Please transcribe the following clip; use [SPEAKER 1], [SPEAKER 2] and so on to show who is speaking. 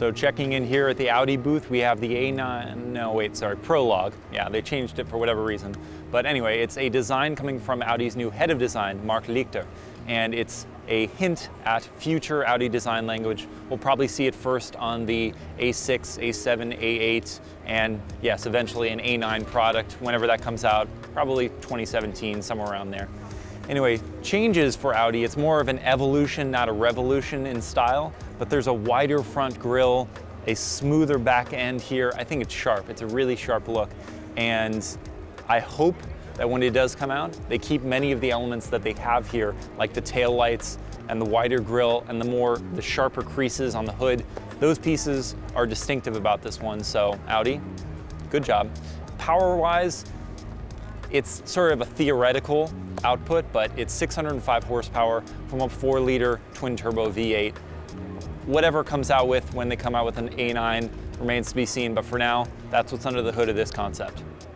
[SPEAKER 1] So checking in here at the Audi booth, we have the Prologue. Yeah, they changed it for whatever reason. But anyway, it's a design coming from Audi's new head of design, Marc Lichter. And it's a hint at future Audi design language. We'll probably see it first on the A6, A7, A8, and yes, eventually an A9 product whenever that comes out, probably 2017, somewhere around there. Anyway, changes for Audi, it's more of an evolution, not a revolution in style, but there's a wider front grille, a smoother back end here. I think it's sharp, it's a really sharp look. And I hope that when it does come out, they keep many of the elements that they have here, like the tail lights and the wider grille and the sharper creases on the hood. Those pieces are distinctive about this one, so Audi, good job. Power-wise, it's sort of a theoretical output, but it's 605 horsepower from a 4-liter twin-turbo V8. Whatever comes out with when they come out with an A9 remains to be seen, but for now, that's what's under the hood of this concept.